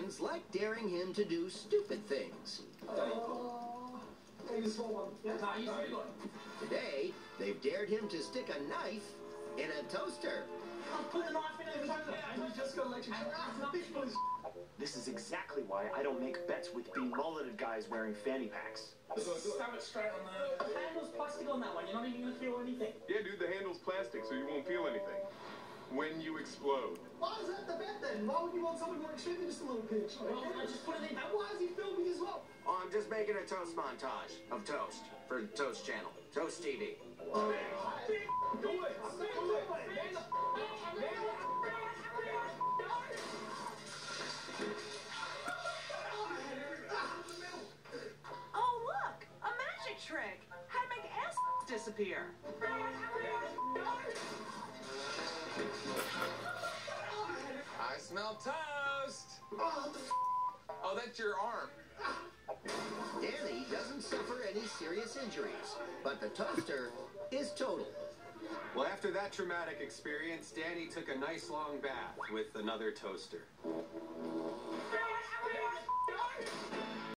friends like daring him to do stupid things. Today, they've dared him to stick a knife in a toaster. This is exactly why I don't make bets with be-mulleted guys wearing fanny packs. Stab it straight on the handle's plastic on that one. You're not even gonna feel anything. Yeah, dude, the handle's plastic, so you won't feel anything when you explode. Why is that the bet then? Why would you want something more extreme than just a little pinch? Well, I just put it in. Why is he filming as well? Oh, I'm just making a toast montage of toast for Toast Channel. Toast TV. Oh, look! A magic trick! How to make ass disappear. I smell toast! Oh, that's your arm. Danny doesn't suffer any serious injuries, but the toaster is total. Well, after that traumatic experience, Danny took a nice long bath with another toaster.